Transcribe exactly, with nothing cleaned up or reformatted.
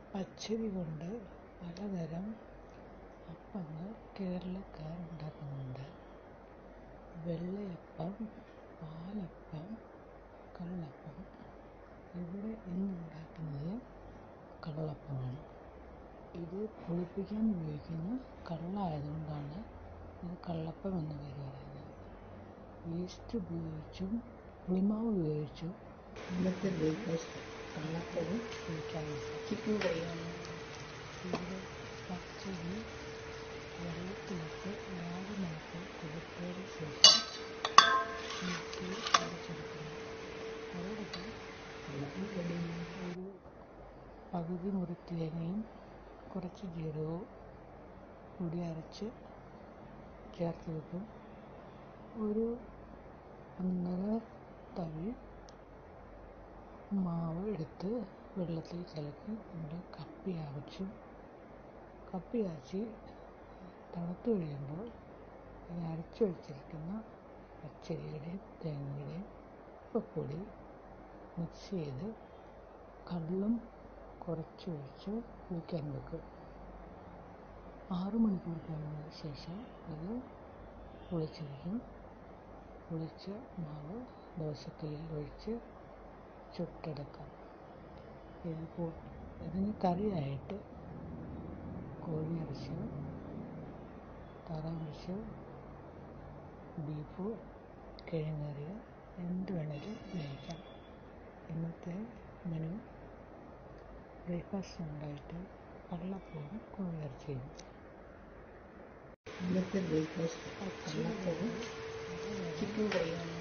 പച്ചരി കൊണ്ട് പലതരം അപ്പങ്ങൾ കേരളക്കാർ ഉണ്ടാക്കുന്നുണ്ട്. വെള്ളയപ്പം, പാലപ്പം, കള്ളപ്പം. ഇവിടെ ഇന്നുണ്ടാക്കുന്നത് കള്ളപ്പമാണ്. ഇത് പുളിപ്പിക്കാൻ ഉപയോഗിക്കുന്ന കള്ളായതുകൊണ്ടാണ് ഇത് കള്ളപ്പം എന്ന പേര് പറയുന്നത്. ഈസ്റ്റ് ഉപയോഗിച്ചും പുളിമാവ് ഉപയോഗിച്ചും ഇന്നത്തെ ബ്രേക്ക്ഫാസ്റ്റ് കള്ളപ്പവും കഴിക്കാറുണ്ട്. ചിക്കൻ കറിയാണ്. ഇവിടെ പച്ചരി വെള്ളത്തിലിട്ട് ആറ് മണിക്കൂർ കുതിർത്തതിന് ശേഷം മിക്സിയിൽ അരച്ചെടുക്കുന്നു. അതോടൊപ്പം ഒരു പകുതി മുറി തേങ്ങയും കുറച്ച് ജീരകവും കൂടി അരച്ച് ചേർത്ത് വെക്കും. ഒരു ഒന്നര തവി മാവ് എടുത്ത് വെള്ളത്തിൽ കലക്കി നമ്മൾ കപ്പി കാച്ചും. കപ്പി കാച്ചി തണുത്ത് കഴിയുമ്പോൾ ഇത് അരച്ച് വെച്ചിരിക്കുന്ന പച്ചരിയുടെയും തേങ്ങയുടെയും ഉപ്പുപൊടി മിക്സ് ചെയ്ത് കള്ളും കുറച്ച് ഒഴിച്ച് പുളിക്കാൻ വെക്കും. ആറു മണിക്കൂർ കഴിഞ്ഞതിന് ശേഷം ഇത് പുളിച്ചിരിക്കും. പുളിച്ച മാവ് ദോശക്കല്ലിൽ ഒഴിച്ച് ചുട്ടെടുക്കാം. ഇത് ഇതിന് കറിയായിട്ട് കോഴിയിറച്ചിയോ താറാവിറച്ചിയോ ബീഫോ കിഴങ്ങറിയോ എന്ത് വേണേലും ഉപയോഗിക്കാം. ഇന്നത്തെ മെനു ബ്രേക്ക്ഫാസ്റ്റ് ഉണ്ടായിട്ട് കള്ളപ്പവും കോഴിയിറച്ചിയും. ഇന്നത്തെ ബ്രേക്ക്ഫാസ്റ്റ് കള്ളപ്പവും ചിക്കൻ കറിയാണ്.